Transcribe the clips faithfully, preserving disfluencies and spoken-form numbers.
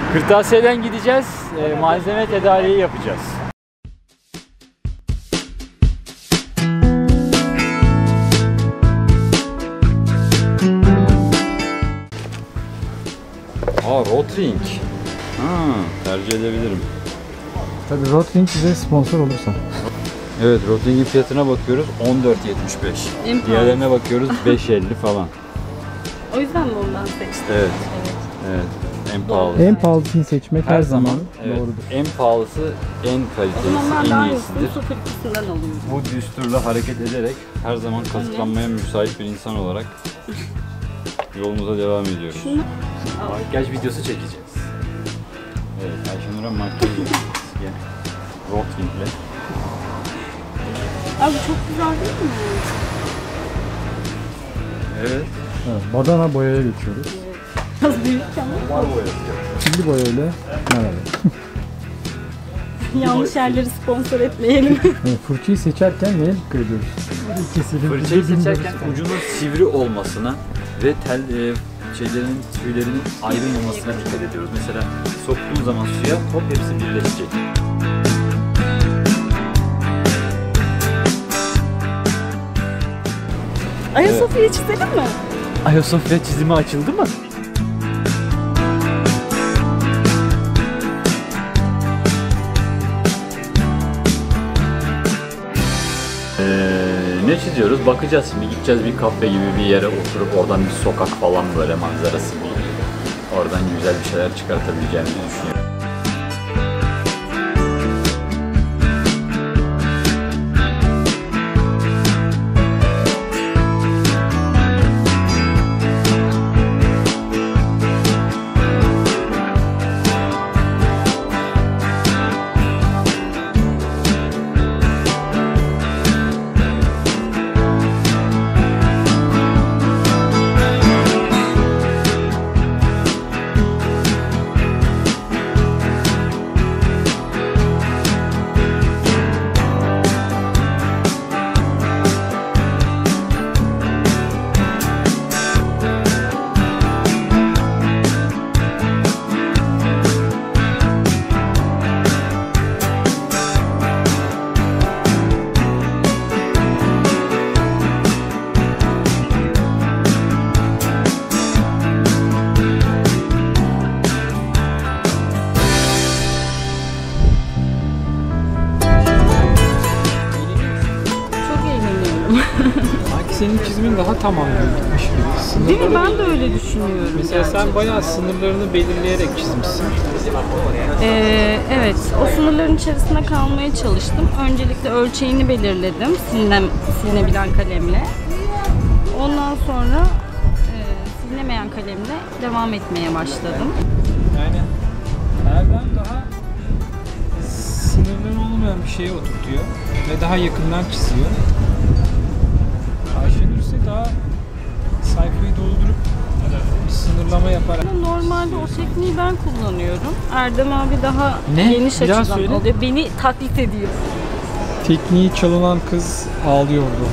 Kırtasiyeden gideceğiz, e, malzeme tedariği yapacağız. Aa, Rotring. Ha, tercih edebilirim. Tabii Rotring bize sponsor olursa. Evet, Rotring'in fiyatına bakıyoruz on dört yetmiş beş. Diğerlerine bakıyoruz beş elli falan. O yüzden mi ondan seçtin? Evet. Evet. Evet. En pahalı. En pahalısını seçmek her, her zaman, zaman evet, doğrudur. En pahalısı, en kalitelisi, en iyisidir. sıfır ikisinden alıyorum. Bu düsturla hareket ederek her zaman kazıklanmaya müsait bir insan olarak yolumuza devam ediyoruz. Makyaj videosu çekeceğiz. Evet, Ayşenur'a makyaj yapacağız. Gel. Rotring'le. Abi çok güzel değil mi? Evet. Evet, badana boyaya geçiyoruz. Biraz büyük ama. Var boyası. Şimdi boyayla merhaba. Yanlış yerleri sponsor etmeyelim. Evet, fırçayı seçerken neye dikkat ediyoruz? Fırçayı seçerken ucunun sivri olmasına ve tel e, şeylerin, tüylerinin ayrılmamasına dikkat ediyoruz. Mesela soktuğun zaman suya hop hepsi birleşecek. Ayasofya'yı evet. Çizelim mi? Ayasofya çizimi açıldı mı? Ee, ne çiziyoruz? Bakacağız şimdi. Gideceğiz bir kafe gibi bir yere oturup oradan bir sokak falan böyle manzarası bir. Oradan güzel bir şeyler çıkartabileceğimizi düşünüyorum. Senin çizimin daha tamamlanmış gibi. Değil mi? Ben de öyle düşünüyorum. Mesela gerçekten. sen bayağı sınırlarını belirleyerek çizmişsin. Ee, evet, o sınırların içerisinde kalmaya çalıştım. Öncelikle ölçeğini belirledim, silinem, silinebilen kalemle. Ondan sonra e, silinemeyen kalemle devam etmeye başladım. Yani Erdem daha sınırları olmayan bir şeye oturtuyor ve daha yakından çiziyor. Ayşenur ise daha sayfayı doldurup bir sınırlama yaparak. Normalde o tekniği ben kullanıyorum. Erdem abi daha ne? geniş Bir açıdan oluyor. Beni taklit ediyor. Tekniği çalınan kız ağlıyordu.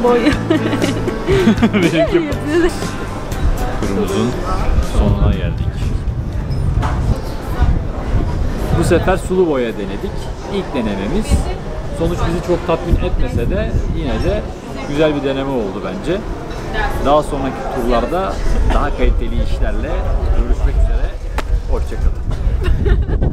boy. Benimki turumuzun sonuna geldik. Bu sefer sulu boya denedik. İlk denememiz. Sonuç bizi çok tatmin etmese de yine de güzel bir deneme oldu bence. Daha sonraki turlarda daha kaliteli işlerle görüşmek üzere. Hoşça kalın.